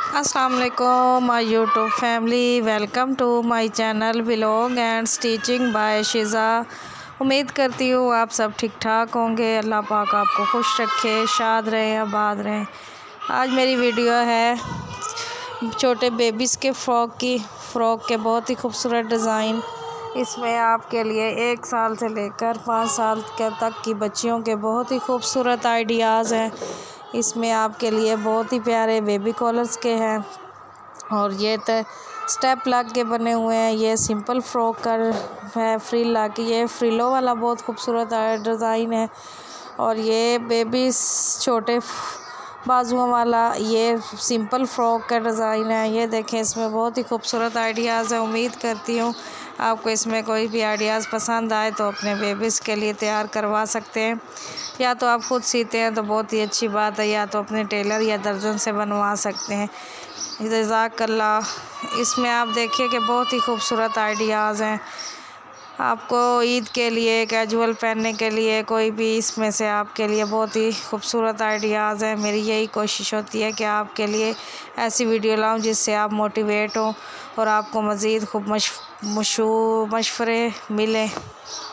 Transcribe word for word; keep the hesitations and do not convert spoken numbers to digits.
अस्सलाम वालेकुम my YouTube family, welcome to my channel vlog and stitching by Shiza. उम्मीद करती हूँ आप सब ठीक ठाक होंगे। अल्लाह पाक आपको खुश रखे, शाद रहें, आबाद रहें। आज मेरी वीडियो है छोटे बेबीज़ के फ़्रॉक की फ़्रॉक के बहुत ही खूबसूरत डिज़ाइन। इसमें आपके लिए एक साल से लेकर पाँच साल के तक की बच्चियों के बहुत ही खूबसूरत आइडियाज़ हैं। इसमें आपके लिए बहुत ही प्यारे बेबी कॉलर्स के हैं और ये तो स्टेप लग के बने हुए हैं। ये सिंपल फ्रॉक कर है, फ्रिल लग के, ये फ्रिलों वाला बहुत खूबसूरत डिज़ाइन है। और ये बेबी छोटे बाजुओं वाला ये सिंपल फ्रॉक का डिज़ाइन है। ये देखें, इसमें बहुत ही खूबसूरत आइडियाज़ है। उम्मीद करती हूँ आपको इसमें कोई भी आइडियाज़ पसंद आए तो अपने बेबीज़ के लिए तैयार करवा सकते हैं। या तो आप खुद सीते हैं तो बहुत ही अच्छी बात है, या तो अपने टेलर या दर्जन से बनवा सकते हैं। जज़ाकल्लाह। इसमें आप देखिए कि बहुत ही खूबसूरत आइडियाज़ हैं। आपको ईद के लिए कैजुअल पहनने के लिए कोई भी इसमें से आपके लिए बहुत ही खूबसूरत आइडियाज़ हैं। मेरी यही कोशिश होती है कि आपके लिए ऐसी वीडियो लाऊं जिससे आप मोटिवेट हो और आपको मज़ीद खूब मश मशवरे मिलें।